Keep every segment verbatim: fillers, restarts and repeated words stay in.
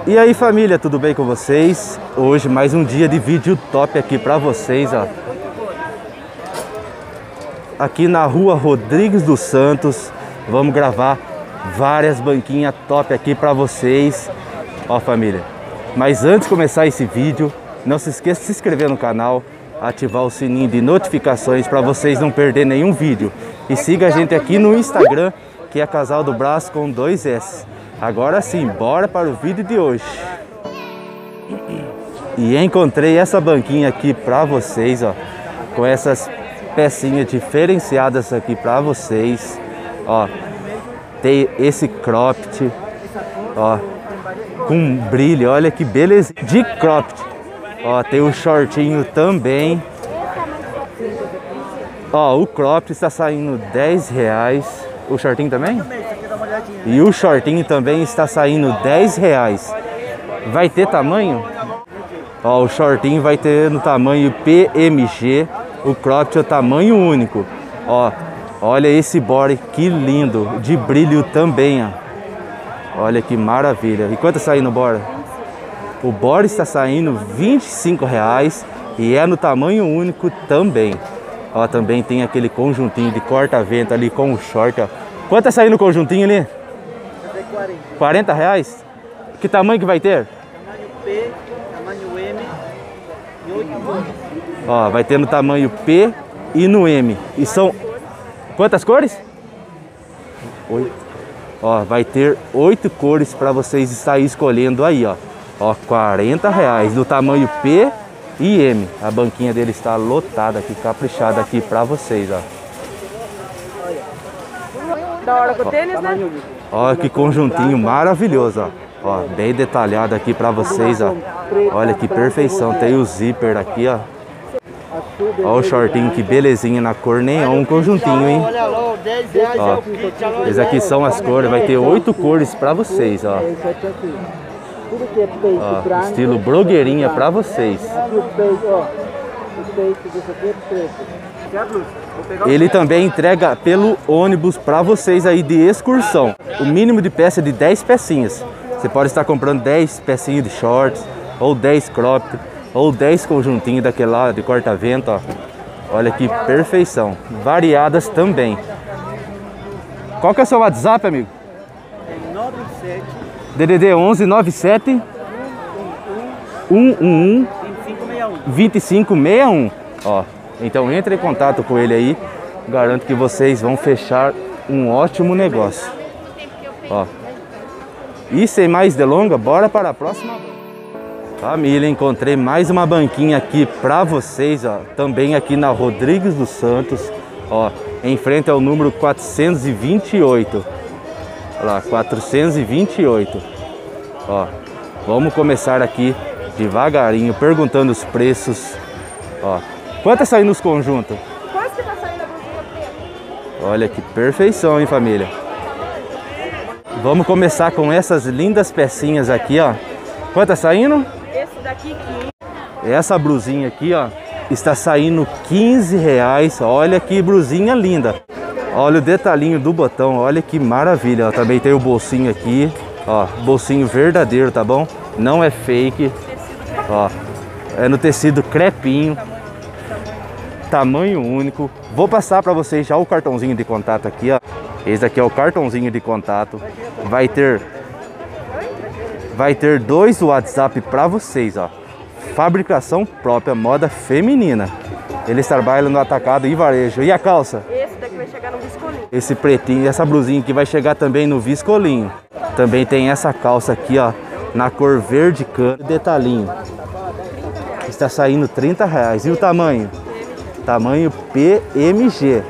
E aí família, tudo bem com vocês? Hoje mais um dia de vídeo top aqui pra vocês, ó. Aqui na rua Rodrigues dos Santos, vamos gravar várias banquinhas top aqui pra vocês. Ó família, mas antes de começar esse vídeo, não se esqueça de se inscrever no canal, ativar o sininho de notificações para vocês não perderem nenhum vídeo. E siga a gente aqui no Instagram, que é Casal do Braço com dois S. Agora sim, bora para o vídeo de hoje. E encontrei essa banquinha aqui para vocês, ó, com essas pecinhas diferenciadas aqui para vocês, ó. Tem esse cropped, ó, com brilho, olha que beleza de cropped. Ó, tem o shortinho também. Ó, o cropped está saindo dez reais. O shortinho também? E o shortinho também está saindo dez reais. Vai ter tamanho? Ó, o shortinho vai ter no tamanho P M G. O cropped é o tamanho único. Ó, olha esse body que lindo, de brilho também, ó. Olha que maravilha. E quanto está saindo o body? O body está saindo vinte e cinco reais e é no tamanho único também. Ó, também tem aquele conjuntinho de corta-vento ali com o short, ó. Quanto está saindo o conjuntinho ali? quarenta reais? Que tamanho que vai ter? Tamanho P, tamanho M e oito cores. Ó, vai ter no tamanho P e no M. E são quantas cores? Oito. Ó, vai ter oito cores para vocês estarem escolhendo aí, ó. Ó, quarenta reais no tamanho P e M. A banquinha dele está lotada aqui, caprichada aqui para vocês, ó. Da hora com o tênis, né? Ó, que conjuntinho maravilhoso, ó. Ó, bem detalhado aqui para vocês, ó. Olha que perfeição. Tem o zíper aqui, ó. Ó o shortinho, que belezinha na cor neon, um conjuntinho, hein? Ó, esses aqui são as cores, vai ter oito cores para vocês, ó. Ó, estilo blogueirinha para vocês. Ele também entrega pelo ônibus para vocês aí de excursão. O mínimo de peça é de dez pecinhas. Você pode estar comprando dez pecinhas de shorts, ou dez cropped, ou dez conjuntinhos daquele lá de corta-vento, ó. Olha que perfeição. Variadas também. Qual que é o seu WhatsApp, amigo? D D D onze nove sete um um um dois cinco seis um. Ó, então entre em contato com ele aí. Garanto que vocês vão fechar um ótimo negócio. Ó. E sem mais delongas, bora para a próxima. Família, encontrei mais uma banquinha aqui para vocês, ó. Também aqui na Rodrigues dos Santos, ó, em frente ao número quatrocentos e vinte e oito. Olha lá, quatrocentos e vinte e oito. Ó, vamos começar aqui devagarinho, perguntando os preços. Ó, quanto tá saindo os conjuntos? Quanto que tá saindo a blusinha preta? Olha que perfeição, hein, família? Vamos começar com essas lindas pecinhas aqui, ó. Quanto tá saindo? Esse daqui, quinze. Essa blusinha aqui, ó, está saindo quinze reais. Olha que blusinha linda. Olha o detalhinho do botão, olha que maravilha. Ó, também tem o bolsinho aqui, ó, bolsinho verdadeiro, tá bom? Não é fake. Ó, é no tecido crepinho, tamanho único. Vou passar para vocês já o cartãozinho de contato aqui, ó. Esse aqui é o cartãozinho de contato. Vai ter vai ter dois WhatsApp para vocês, ó. Fabricação própria, moda feminina. Eles trabalham no atacado e varejo. E a calça? Esse daqui vai chegar no viscolinho. Esse pretinho, essa blusinha aqui vai chegar também no viscolinho. Também tem essa calça aqui, ó, na cor verde cana, detalhinho. Está saindo trinta reais. E o tamanho? Tamanho P M G.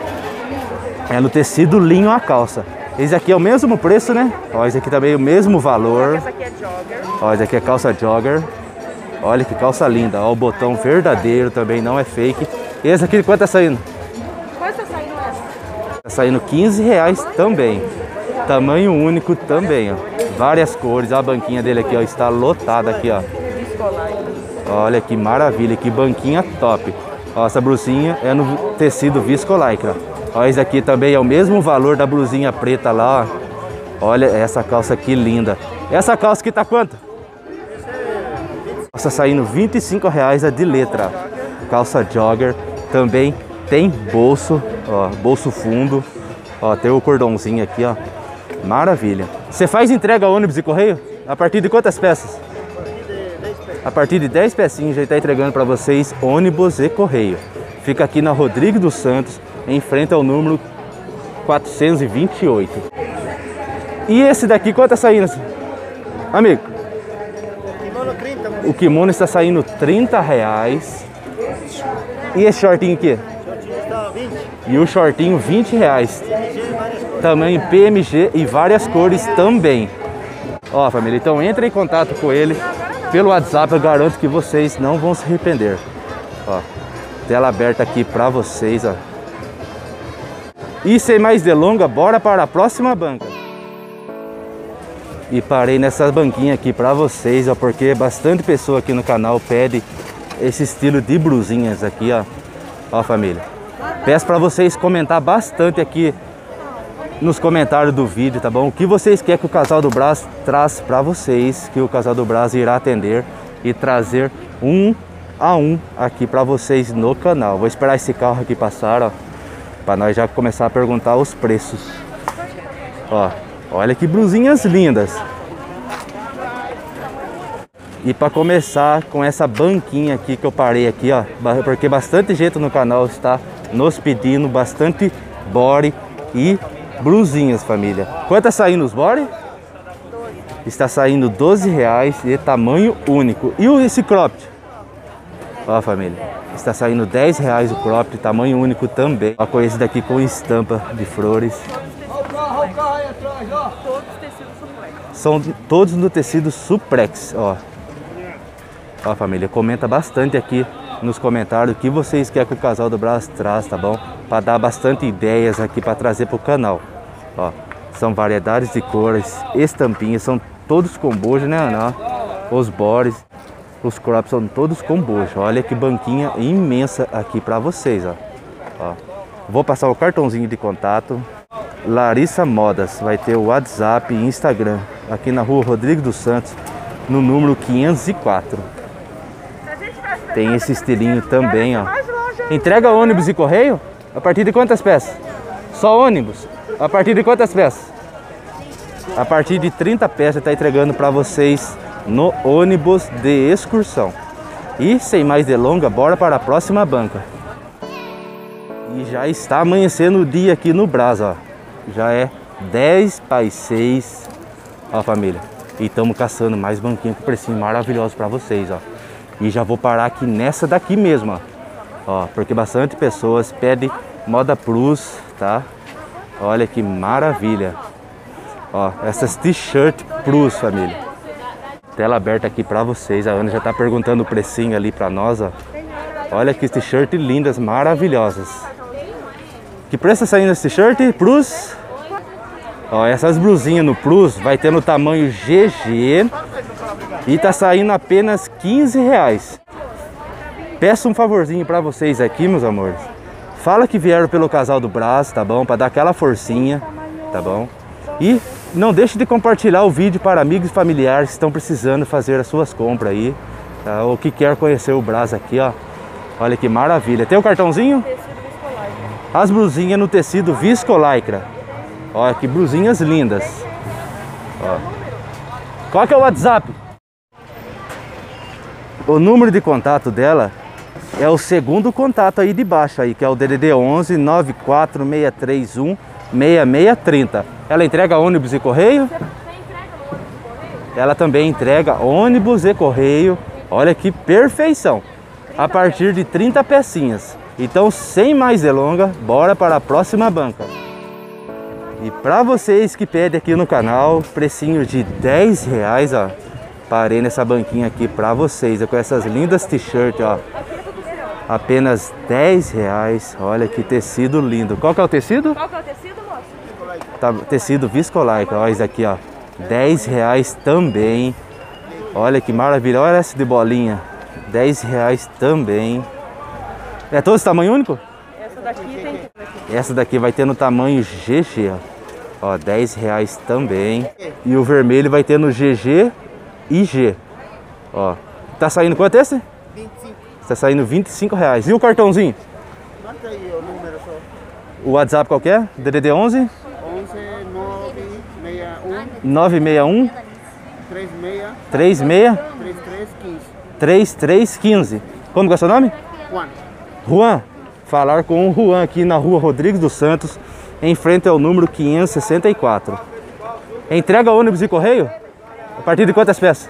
É no tecido linho a calça. Esse aqui é o mesmo preço, né? Ó, esse aqui também é o mesmo valor. Essa aqui é jogger. Ó, esse aqui é calça jogger. Olha que calça linda. Ó, o botão verdadeiro também, não é fake. E esse aqui, quanto tá saindo? Quanto tá saindo essa? Tá saindo quinze reais também. Tamanho único também, ó. Várias cores. A banquinha dele aqui, ó, está lotada aqui, ó. Olha que maravilha, que banquinha top. Ó, essa blusinha é no tecido viscolaicra. Ó, esse aqui também é o mesmo valor da blusinha preta lá, ó. Olha essa calça aqui linda. Essa calça aqui tá quanto? está saindo vinte e cinco reais a de letra. Calça jogger, também tem bolso, ó, bolso fundo. Ó, tem o cordãozinho aqui, ó. Maravilha. Você faz entrega ônibus e correio? A partir de quantas peças? A partir de dez pecinhas já está entregando para vocês ônibus e correio. Fica aqui na Rodrigo dos Santos, em frente ao número quatrocentos e vinte e oito. E esse daqui, quanto tá saindo? Amigo? Kimono trinta, mano. O kimono está saindo trinta reais. E esse shortinho aqui? Shortinho está vinte. E o shortinho vinte reais. P M G, várias cores. Tamanho P M G e várias cores também. Ó, família, então entre em contato com ele pelo WhatsApp. Eu garanto que vocês não vão se arrepender. Ó, tela aberta aqui pra vocês, ó. E sem mais delongas, bora para a próxima banca. E parei nessa banquinha aqui pra vocês, ó, porque bastante pessoa aqui no canal pede esse estilo de blusinhas aqui, ó. Ó, família. Peço pra vocês comentar bastante aqui nos comentários do vídeo, tá bom? O que vocês querem que o Casal do Brás traz pra vocês, que o Casal do Brás irá atender e trazer um a um aqui pra vocês no canal. Vou esperar esse carro aqui passar, ó, pra nós já começar a perguntar os preços. Ó, olha que blusinhas lindas. E para começar com essa banquinha aqui que eu parei aqui, ó, porque bastante gente no canal está nos pedindo bastante body e blusinhas, família. Quanto tá saindo os body? Está saindo doze reais de tamanho único. E esse cropped? Ó, família, está saindo dez reais o cropped, tamanho único também. Ó, com esse daqui com estampa de flores. São todos no tecido Suprex, ó. Ó, família, comenta bastante aqui nos comentários o que vocês querem que o Casal do Brás traz, tá bom? Para dar bastante ideias aqui para trazer pro canal. Ó, são variedades de cores, estampinhas, são todos com bojo, né, Ana? Os bores, os crops são todos com bojo. Olha que banquinha imensa aqui para vocês, ó. Ó. Vou passar o cartãozinho de contato. Larissa Modas, vai ter o WhatsApp e Instagram aqui na rua Rodrigo dos Santos, no número quinhentos e quatro. Tem esse estilinho também, ó. Entrega ônibus e correio? A partir de quantas peças? Só ônibus? A partir de quantas peças? A partir de trinta peças está entregando para vocês no ônibus de excursão. E sem mais delongas, bora para a próxima banca. E já está amanhecendo o dia aqui no Brás, ó. Já é dez para as seis, ó, família. E estamos caçando mais banquinha com precinho maravilhoso para vocês, ó. E já vou parar aqui nessa daqui mesmo, ó. Ó, porque bastante pessoas pedem moda plus, tá? Olha que maravilha. Ó, essas t-shirt plus, família. Tela aberta aqui para vocês. A Ana já tá perguntando o precinho ali para nós, ó. Olha que t-shirt lindas, maravilhosas. Que preço tá saindo esse t-shirt plus? Ó, essas blusinhas no plus vai ter no tamanho G G e tá saindo apenas quinze reais. Peço um favorzinho para vocês aqui, meus amores. Fala que vieram pelo Casal do Brás, tá bom? Para dar aquela forcinha, tá bom? E não deixe de compartilhar o vídeo para amigos e familiares que estão precisando fazer as suas compras aí, tá? Ou que quer conhecer o Brás aqui, ó. Olha que maravilha. Tem o cartãozinho? As blusinhas no tecido viscolaicra. Olha que blusinhas lindas. Ó. Qual que é o WhatsApp? O número de contato dela é o segundo contato aí de baixo aí, que é o D D D onze nove quatro seis três um seis seis três zero. Ela entrega ônibus e correio? Ela também entrega ônibus e correio. Olha que perfeição. A partir de trinta pecinhas. Então, sem mais delongas, bora para a próxima banca. E para vocês que pedem aqui no canal, precinho de dez reais, ó. Parei nessa banquinha aqui para vocês, ó, com essas lindas t-shirts, ó. Apenas dez reais. Olha que tecido lindo. Qual que é o tecido? Qual que é o tecido, moço? Tá, tecido viscolaicra, ó, isso aqui, ó. dez reais também. Olha que maravilha. Olha essa de bolinha. dez reais também. É todo esse tamanho único? Essa daqui tem... Essa daqui vai ter no tamanho G G, ó. Ó, dez reais também. E o vermelho vai ter no G G e G. Ó, Tá saindo quanto esse? vinte e cinco. Tá saindo vinte e cinco reais. E o cartãozinho? Manda aí o número só. O WhatsApp qual que é? D D D onze? onze nove seis um nove seis um três seis três seis três três um cinco. três três um cinco. Como que é o seu nome? Juan. Juan. Falar com o Juan aqui na rua Rodrigues dos Santos, em frente ao número quinhentos e sessenta e quatro. Entrega ônibus e correio? A partir de quantas peças?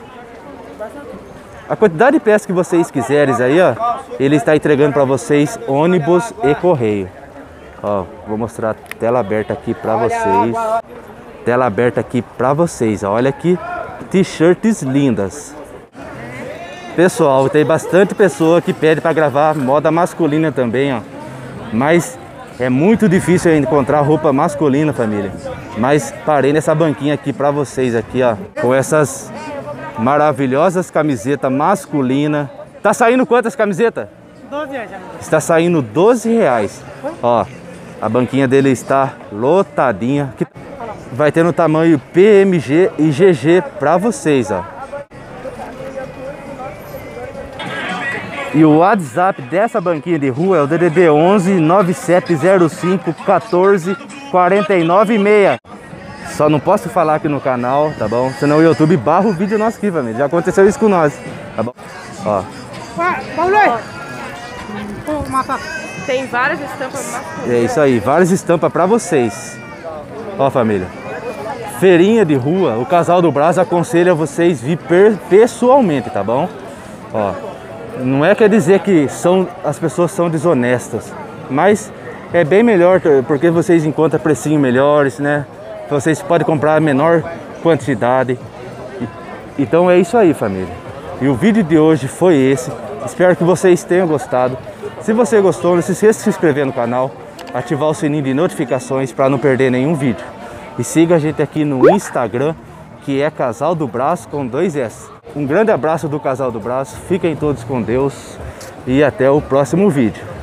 A quantidade de peças que vocês quiserem aí, ó, ele está entregando para vocês ônibus e correio. Ó, vou mostrar a tela aberta aqui para vocês. Tela aberta aqui para vocês. Ó, olha que t-shirts lindas. Pessoal, tem bastante pessoa que pede para gravar moda masculina também, ó. Mas é muito difícil encontrar roupa masculina, família. Mas parei nessa banquinha aqui para vocês aqui, ó, com essas maravilhosas camisetas masculinas. Tá saindo quantas camisetas? doze reais. Está saindo doze reais. Ó, a banquinha dele está lotadinha. Vai ter no tamanho P M G e G G para vocês, ó. E o WhatsApp dessa banquinha de rua é o D D D onze nove sete zero cinco um quatro quatro nove seis. Só não posso falar aqui no canal, tá bom? Senão o YouTube barra o vídeo nosso aqui, família. Já aconteceu isso com nós, tá bom? Ó. Tem várias estampas masculinas. É isso aí, várias estampas pra vocês. Ó, família. Feirinha de rua, o Casal do Brás aconselha vocês vir pessoalmente, tá bom? Ó. Não é quer dizer que são, as pessoas são desonestas, mas é bem melhor porque vocês encontram precinhos melhores, né? Vocês podem comprar a menor quantidade. Então é isso aí, família. E o vídeo de hoje foi esse. Espero que vocês tenham gostado. Se você gostou, não se esqueça de se inscrever no canal, ativar o sininho de notificações para não perder nenhum vídeo. E siga a gente aqui no Instagram, que é Casal do Brás com dois S. Um grande abraço do Casal do Brás, fiquem todos com Deus e até o próximo vídeo.